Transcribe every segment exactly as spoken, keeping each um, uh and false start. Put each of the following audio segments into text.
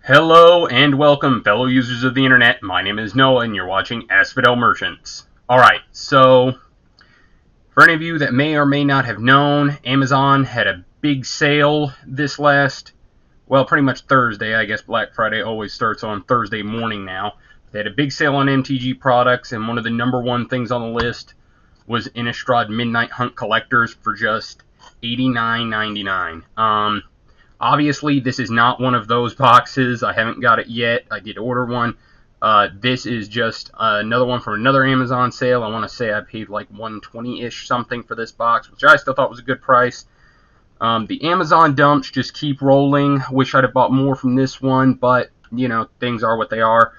Hello and welcome, fellow users of the internet. My name is Noah and you're watching Asphodel Merchants. Alright, so for any of you that may or may not have known, Amazon had a big sale this last, well, pretty much Thursday. I guess Black Friday always starts on Thursday morning now. They had a big sale on M T G products, and one of the number one things on the list was Innistrad Midnight Hunt Collectors for just eighty-nine ninety-nine. Um... Obviously, this is not one of those boxes. I haven't got it yet. I did order one. Uh, this is just uh, another one from another Amazon sale. I want to say I paid like one twenty-ish something for this box, which I still thought was a good price. Um, the Amazon dumps just keep rolling. Wish I'd have bought more from this one, but, you know, things are what they are.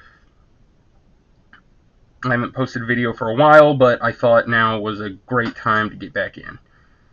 I haven't posted a video for a while, but I thought now was a great time to get back in.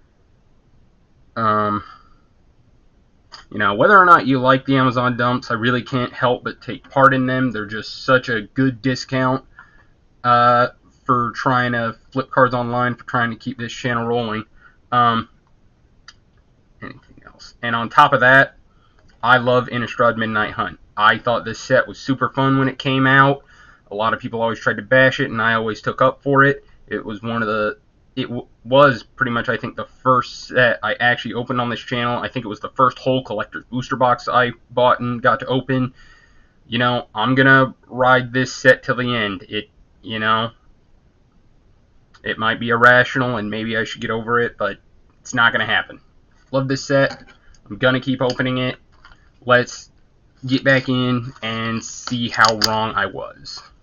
Um... You know, whether or not you like the Amazon dumps, I really can't help but take part in them. They're just such a good discount uh, for trying to flip cards online, for trying to keep this channel rolling. Um, anything else? And on top of that, I love Innistrad Midnight Hunt. I thought this set was super fun when it came out. A lot of people always tried to bash it, and I always took up for it. It was one of the... It w was pretty much, I think, the first set I actually opened on this channel. I think it was the first whole collector's booster box I bought and got to open. You know, I'm going to ride this set till the end. It, you know, it might be irrational and maybe I should get over it, but it's not going to happen. Love this set. I'm going to keep opening it. Let's get back in and see how wrong I was.